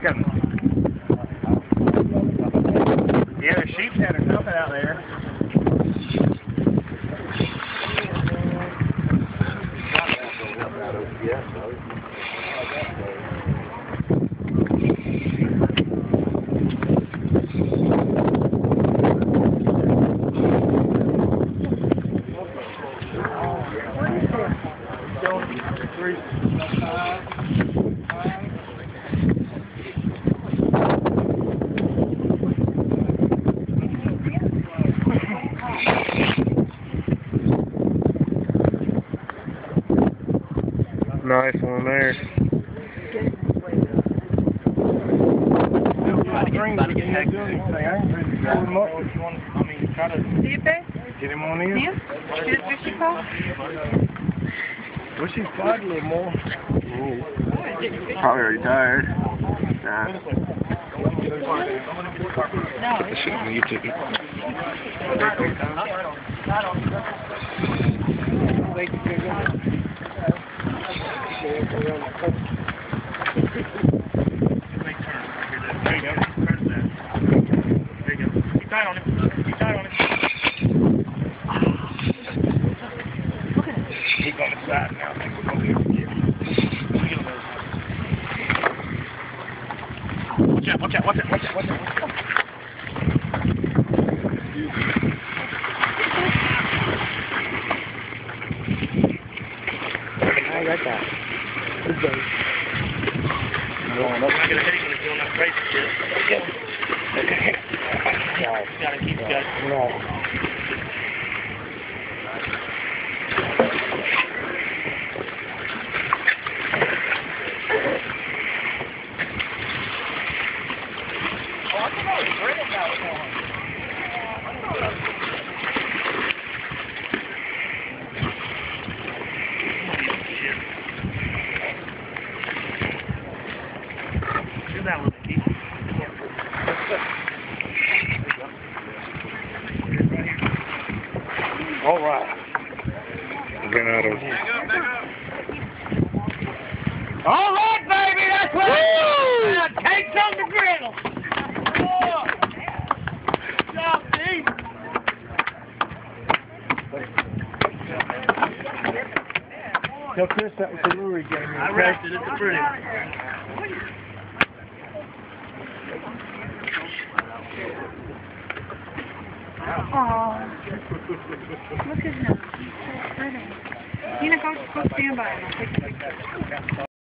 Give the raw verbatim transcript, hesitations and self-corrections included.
Got him. Yeah, there's sheep's head or something out there. Nice one there. About to get hacked. I ain't ready to pull him up. If you want, I mean, try to get him on in. Wish he'd fly a little more. Probably already tired. Nah. That shouldn't be your ticket. There you go. Press that. There you go. Keep tight on him. Keep tight on him. He's on the side now. I think we're going to be able to get him. Watch out, watch out, watch out, watch out, watch out, watch out. I got that. Good day. You're not going to hit him when he's doing that crazy shit. Okay. Okay. You gotta keep it good. No. That one, Keith. All right. Get out of All right, baby, that's what now take some to griddle. Oh. Good job, Steve. Tell Chris that was the lure he gave me. I rested it to pretty. Oh, look at him. He's so pretty. Tina, go, go stand by him. I'll take a picture.